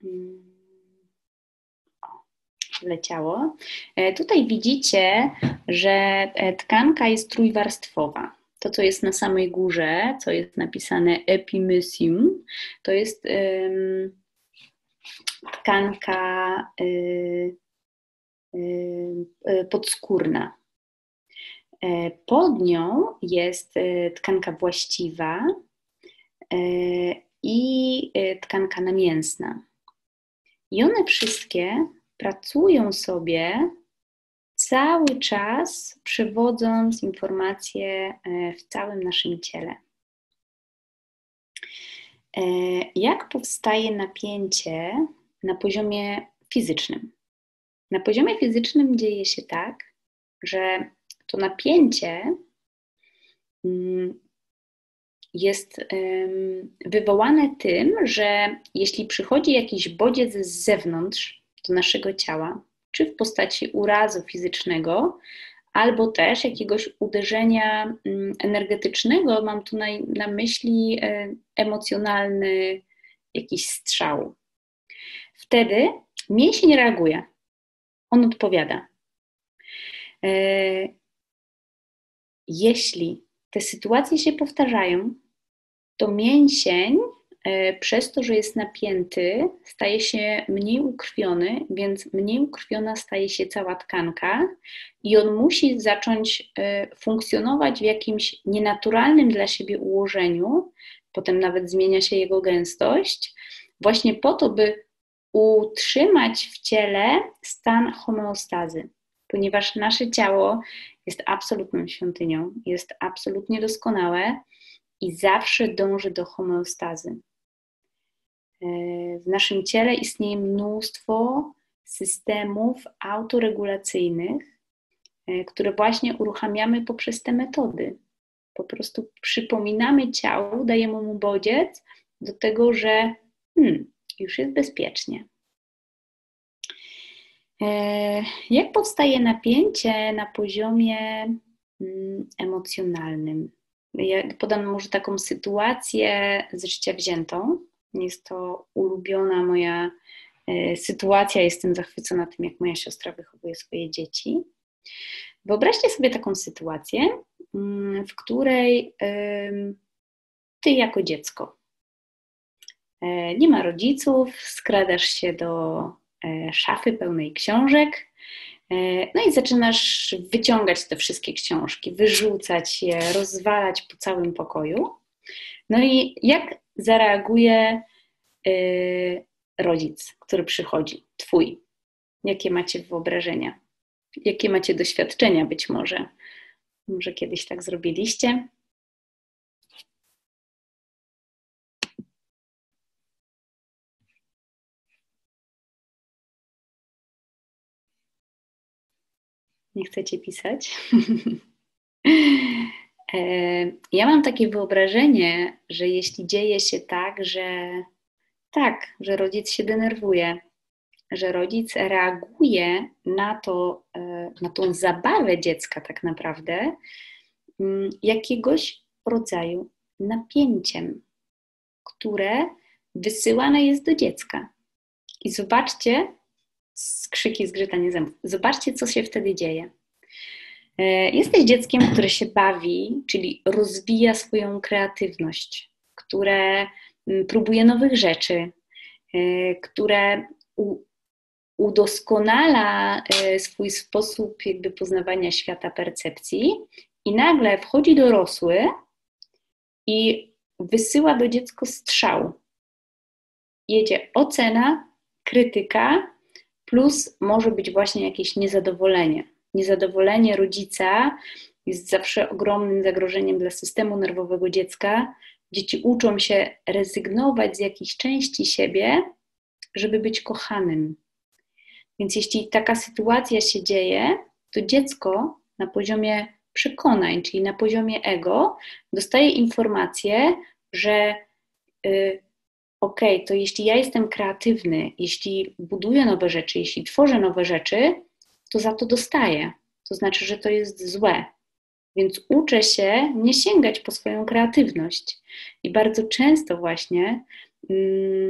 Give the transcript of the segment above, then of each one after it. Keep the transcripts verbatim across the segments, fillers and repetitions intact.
Leciało. Tutaj widzicie, że tkanka jest trójwarstwowa. To, co jest na samej górze, co jest napisane epimysium, to jest um, tkanka y, y, podskórna. Pod nią jest tkanka właściwa y, i tkanka namięsna. I one wszystkie pracują sobie cały czas, przewodząc informacje w całym naszym ciele. Jak powstaje napięcie na poziomie fizycznym? Na poziomie fizycznym dzieje się tak, że to napięcie jest wywołane tym, że jeśli przychodzi jakiś bodziec z zewnątrz do naszego ciała, czy w postaci urazu fizycznego, albo też jakiegoś uderzenia energetycznego, mam tu na, na myśli emocjonalny jakiś strzał. Wtedy mięsień reaguje, on odpowiada. Jeśli te sytuacje się powtarzają, to mięsień przez to, że jest napięty, staje się mniej ukrwiony, więc mniej ukrwiona staje się cała tkanka i on musi zacząć funkcjonować w jakimś nienaturalnym dla siebie ułożeniu, potem nawet zmienia się jego gęstość, właśnie po to, by utrzymać w ciele stan homeostazy, ponieważ nasze ciało jest absolutną świątynią, jest absolutnie doskonałe i zawsze dąży do homeostazy. W naszym ciele istnieje mnóstwo systemów autoregulacyjnych, które właśnie uruchamiamy poprzez te metody. Po prostu przypominamy ciału, dajemy mu bodziec do tego, że hmm, już jest bezpiecznie. Jak powstaje napięcie na poziomie emocjonalnym? Ja podam może taką sytuację z życia wziętą. Jest to ulubiona moja y, sytuacja. Jestem zachwycona tym, jak moja siostra wychowuje swoje dzieci. Wyobraźcie sobie taką sytuację, y, w której y, ty jako dziecko y, nie ma rodziców, skradasz się do y, szafy pełnej książek, y, no i zaczynasz wyciągać te wszystkie książki, wyrzucać je, rozwalać po całym pokoju. No i jak zareaguje yy, rodzic, który przychodzi, twój? Jakie macie wyobrażenia? Jakie macie doświadczenia być może? Może kiedyś tak zrobiliście? Nie chcecie pisać? Ja mam takie wyobrażenie, że jeśli dzieje się tak, że tak, że rodzic się denerwuje, że rodzic reaguje na to, na tą zabawę dziecka tak naprawdę jakiegoś rodzaju napięciem, które wysyłane jest do dziecka. I zobaczcie, krzyki, zgrzytanie zębów, zobaczcie, co się wtedy dzieje. Jesteś dzieckiem, które się bawi, czyli rozwija swoją kreatywność, które próbuje nowych rzeczy, które udoskonala swój sposób jakby poznawania świata, percepcji i nagle wchodzi dorosły i wysyła do dziecka strzał. Jedzie ocena, krytyka, plus może być właśnie jakieś niezadowolenie. Niezadowolenie rodzica jest zawsze ogromnym zagrożeniem dla systemu nerwowego dziecka. Dzieci uczą się rezygnować z jakiejś części siebie, żeby być kochanym. Więc jeśli taka sytuacja się dzieje, to dziecko na poziomie przekonań, czyli na poziomie ego, dostaje informację, że yy, okej, okay, to jeśli ja jestem kreatywny, jeśli buduję nowe rzeczy, jeśli tworzę nowe rzeczy, to za to dostaję. To znaczy, że to jest złe. Więc uczę się nie sięgać po swoją kreatywność. I bardzo często właśnie mm,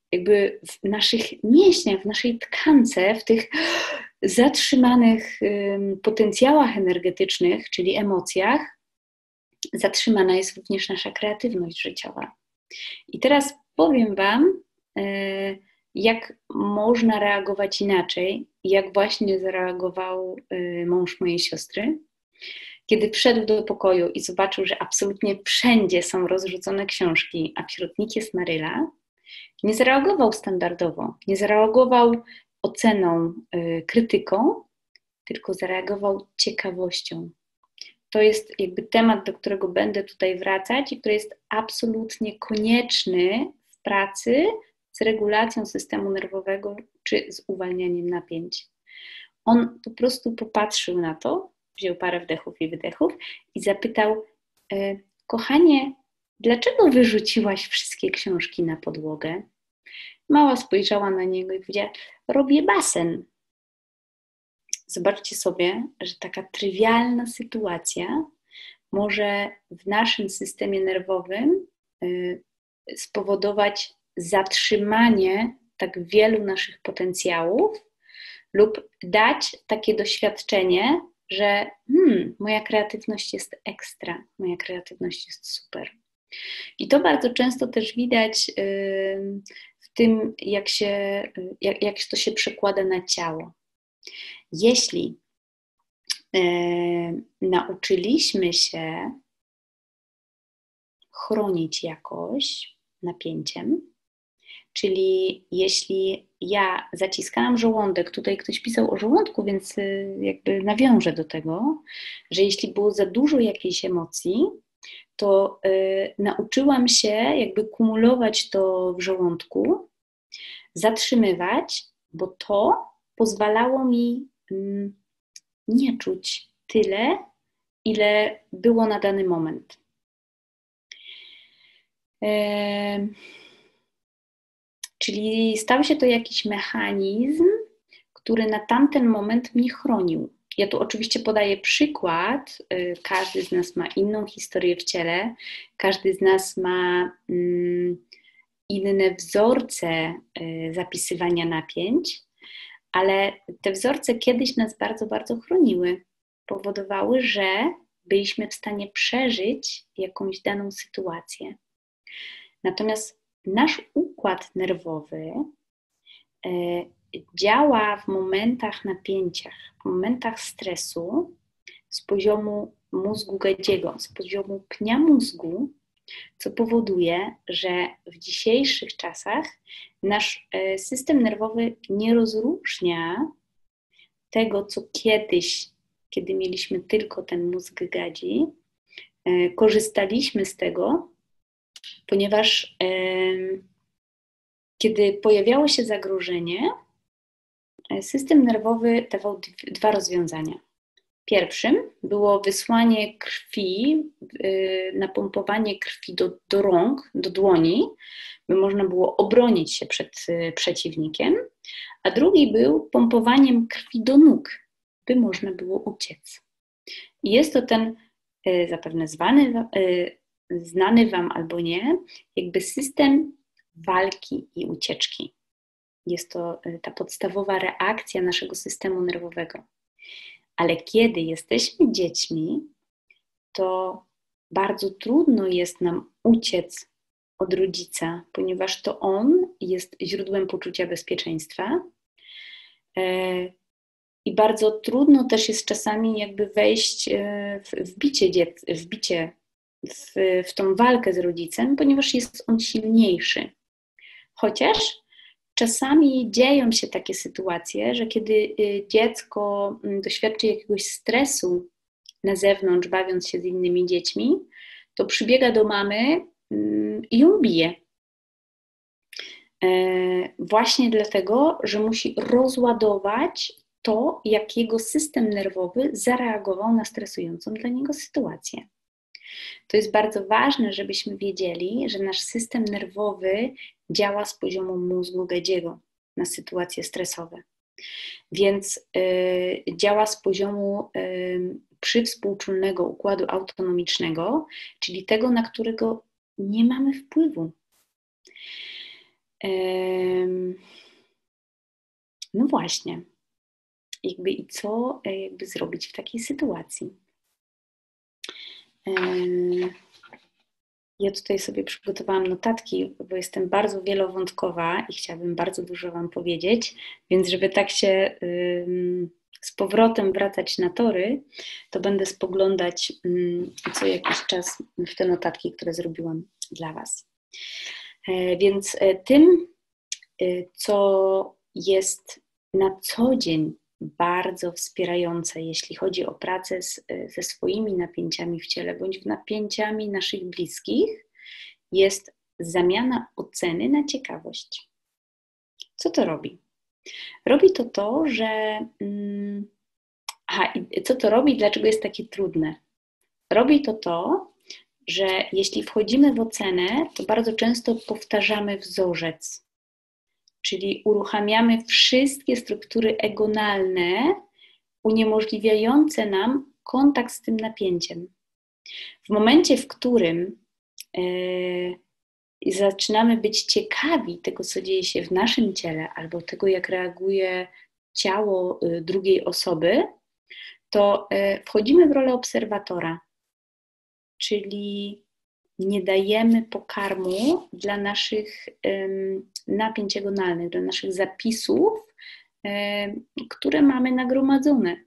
jakby w naszych mięśniach, w naszej tkance, w tych zatrzymanych potencjałach energetycznych, czyli emocjach, zatrzymana jest również nasza kreatywność życiowa. I teraz powiem Wam, jak można reagować inaczej, jak właśnie zareagował mąż mojej siostry, kiedy wszedł do pokoju i zobaczył, że absolutnie wszędzie są rozrzucone książki, a wśród nich jest Maryla. Nie zareagował standardowo, nie zareagował oceną, krytyką, tylko zareagował ciekawością. To jest jakby temat, do którego będę tutaj wracać i który jest absolutnie konieczny w pracy z regulacją systemu nerwowego czy z uwalnianiem napięć. On po prostu popatrzył na to, wziął parę wdechów i wydechów i zapytał: kochanie, dlaczego wyrzuciłaś wszystkie książki na podłogę? Mała spojrzała na niego i powiedziała: robię basen. Zobaczcie sobie, że taka trywialna sytuacja może w naszym systemie nerwowym y, spowodować zatrzymanie tak wielu naszych potencjałów lub dać takie doświadczenie, że hmm, moja kreatywność jest ekstra, moja kreatywność jest super. I to bardzo często też widać y, w tym, jak, się, jak, jak to się przekłada na ciało. Jeśli e, nauczyliśmy się chronić jakoś napięciem, czyli jeśli ja zaciskałam żołądek, tutaj ktoś pisał o żołądku, więc jakby nawiążę do tego, że jeśli było za dużo jakiejś emocji, to e, nauczyłam się jakby kumulować to w żołądku, zatrzymywać, bo to pozwalało mi mm, nie czuć tyle, ile było na dany moment. E, czyli stał się to jakiś mechanizm, który na tamten moment mnie chronił. Ja tu oczywiście podaję przykład, y, każdy z nas ma inną historię w ciele, każdy z nas ma mm, inne wzorce y, zapisywania napięć, ale te wzorce kiedyś nas bardzo, bardzo chroniły. Powodowały, że byliśmy w stanie przeżyć jakąś daną sytuację. Natomiast nasz układ nerwowy y, działa w momentach napięciach, w momentach stresu z poziomu mózgu gadziego, z poziomu pnia mózgu, co powoduje, że w dzisiejszych czasach nasz system nerwowy nie rozróżnia tego, co kiedyś, kiedy mieliśmy tylko ten mózg gadzi, korzystaliśmy z tego, ponieważ kiedy pojawiało się zagrożenie, system nerwowy dawał dwa rozwiązania. Pierwszym było wysłanie krwi, napompowanie krwi do, do rąk, do dłoni, by można było obronić się przed przeciwnikiem, a drugi był pompowaniem krwi do nóg, by można było uciec. I jest to ten zapewne zwany, znany Wam albo nie, jakby system walki i ucieczki. Jest to ta podstawowa reakcja naszego systemu nerwowego. Ale kiedy jesteśmy dziećmi, to bardzo trudno jest nam uciec od rodzica, ponieważ to on jest źródłem poczucia bezpieczeństwa. I bardzo trudno też jest czasami jakby wejść w, w bicie, dziec- w, bicie w, w tą walkę z rodzicem, ponieważ jest on silniejszy. Chociaż czasami dzieją się takie sytuacje, że kiedy dziecko doświadczy jakiegoś stresu na zewnątrz, bawiąc się z innymi dziećmi, to przybiega do mamy i ją bije. Właśnie dlatego, że musi rozładować to, jak jego system nerwowy zareagował na stresującą dla niego sytuację. To jest bardzo ważne, żebyśmy wiedzieli, że nasz system nerwowy działa z poziomu mózgu gadziego na sytuacje stresowe. Więc y, działa z poziomu y, przywspółczulnego układu autonomicznego, czyli tego, na którego nie mamy wpływu. No właśnie. Jakby i co jakby zrobić w takiej sytuacji? Ja tutaj sobie przygotowałam notatki, bo jestem bardzo wielowątkowa i chciałabym bardzo dużo Wam powiedzieć, więc żeby tak się z powrotem wracać na tory, to będę spoglądać co jakiś czas w te notatki, które zrobiłam dla Was. Więc tym, co jest na co dzień bardzo wspierające, jeśli chodzi o pracę z, ze swoimi napięciami w ciele bądź napięciami naszych bliskich, jest zamiana oceny na ciekawość. Co to robi? Robi to to, że... Hmm, aha, i co to robi? Dlaczego jest takie trudne? Robi to to, że jeśli wchodzimy w ocenę, to bardzo często powtarzamy wzorzec. Czyli uruchamiamy wszystkie struktury egonalne, uniemożliwiające nam kontakt z tym napięciem. W momencie, w którym yy, zaczynamy być ciekawi tego, co dzieje się w naszym ciele, albo tego, jak reaguje ciało yy, drugiej osoby, to yy, wchodzimy w rolę obserwatora, czyli nie dajemy pokarmu dla naszych um, napięć egonalnych, dla naszych zapisów, um, które mamy nagromadzone.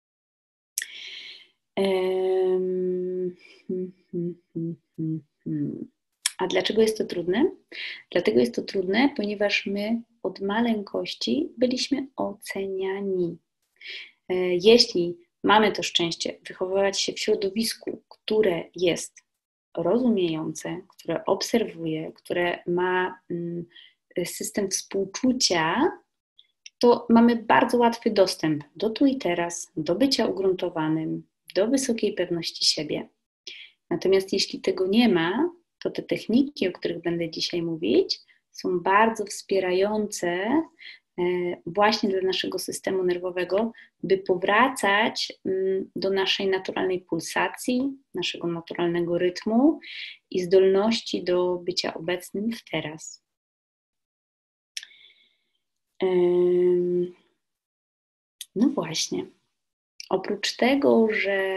Um, hmm, hmm, hmm, hmm, hmm. A dlaczego jest to trudne? Dlatego jest to trudne, ponieważ my od maleńkości byliśmy oceniani. Jeśli mamy to szczęście wychowywać się w środowisku, które jest rozumiejące, które obserwuje, które ma system współczucia, to mamy bardzo łatwy dostęp do tu i teraz, do bycia ugruntowanym, do wysokiej pewności siebie. Natomiast jeśli tego nie ma, to te techniki, o których będę dzisiaj mówić, są bardzo wspierające właśnie dla naszego systemu nerwowego, by powracać do naszej naturalnej pulsacji, naszego naturalnego rytmu i zdolności do bycia obecnym w teraz. No właśnie, oprócz tego, że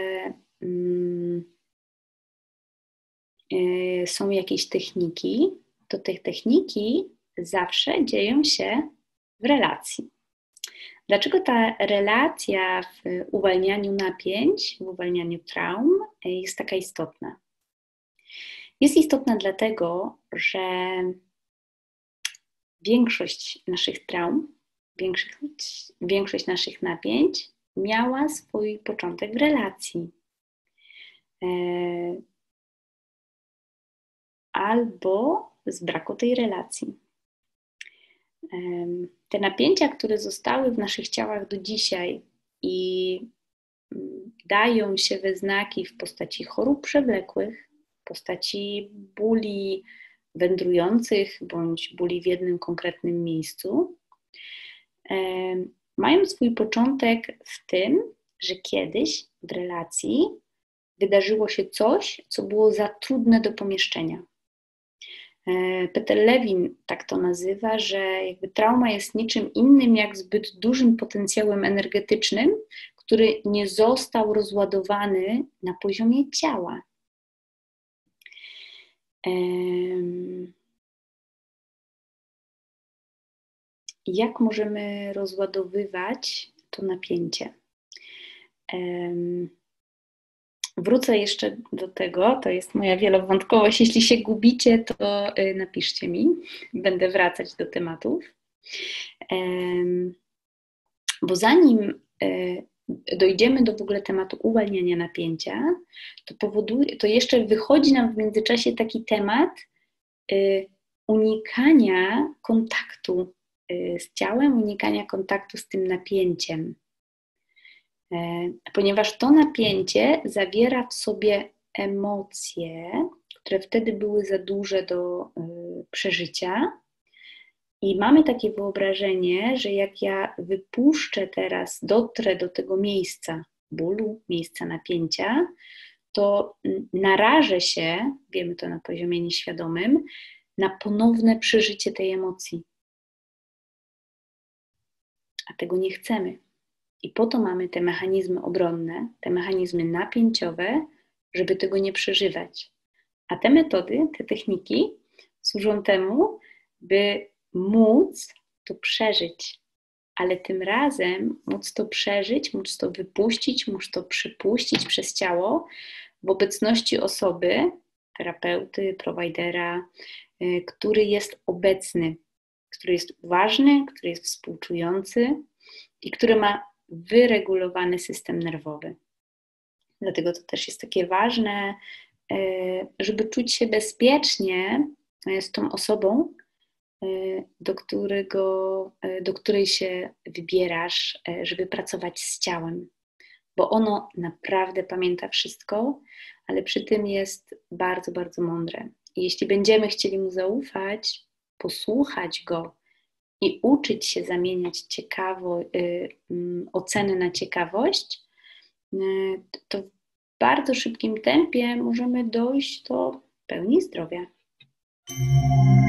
są jakieś techniki, to te techniki zawsze dzieją się w relacji. Dlaczego ta relacja w uwalnianiu napięć, w uwalnianiu traum jest taka istotna? Jest istotna dlatego, że większość naszych traum, większość, większość naszych napięć miała swój początek w relacji. Albo z braku tej relacji. Te napięcia, które zostały w naszych ciałach do dzisiaj i dają się we znaki w postaci chorób przewlekłych, w postaci bóli wędrujących bądź bóli w jednym konkretnym miejscu, mają swój początek w tym, że kiedyś w relacji wydarzyło się coś, co było za trudne do pomieszczenia. Peter Levin tak to nazywa, że jakby trauma jest niczym innym jak zbyt dużym potencjałem energetycznym, który nie został rozładowany na poziomie ciała. Jak możemy rozładowywać to napięcie? Wrócę jeszcze do tego, to jest moja wielowątkowość. Jeśli się gubicie, to napiszcie mi, będę wracać do tematów. Bo zanim dojdziemy do w ogóle tematu uwalniania napięcia, to, powoduje, to jeszcze wychodzi nam w międzyczasie taki temat unikania kontaktu z ciałem, unikania kontaktu z tym napięciem. Ponieważ to napięcie zawiera w sobie emocje, które wtedy były za duże do y, przeżycia i mamy takie wyobrażenie, że jak ja wypuszczę teraz, dotrę do tego miejsca bólu, miejsca napięcia, to narażę się, wiemy to na poziomie nieświadomym, na ponowne przeżycie tej emocji. A tego nie chcemy. I po to mamy te mechanizmy obronne, te mechanizmy napięciowe, żeby tego nie przeżywać. A te metody, te techniki służą temu, by móc to przeżyć. Ale tym razem móc to przeżyć, móc to wypuścić, móc to przypuścić przez ciało w obecności osoby, terapeuty, prowajdera, który jest obecny, który jest uważny, który jest współczujący i który ma wyregulowany system nerwowy. Dlatego to też jest takie ważne, żeby czuć się bezpiecznie z tą osobą, do, którego, do której się wybierasz, żeby pracować z ciałem. Bo ono naprawdę pamięta wszystko, ale przy tym jest bardzo, bardzo mądre. I jeśli będziemy chcieli mu zaufać, posłuchać go i uczyć się zamieniać ciekawo, y, y, oceny na ciekawość, y, to w bardzo szybkim tempie możemy dojść do pełni zdrowia.